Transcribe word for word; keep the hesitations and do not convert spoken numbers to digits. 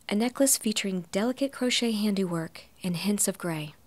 A necklace featuring delicate crochet handiwork and hints of gray.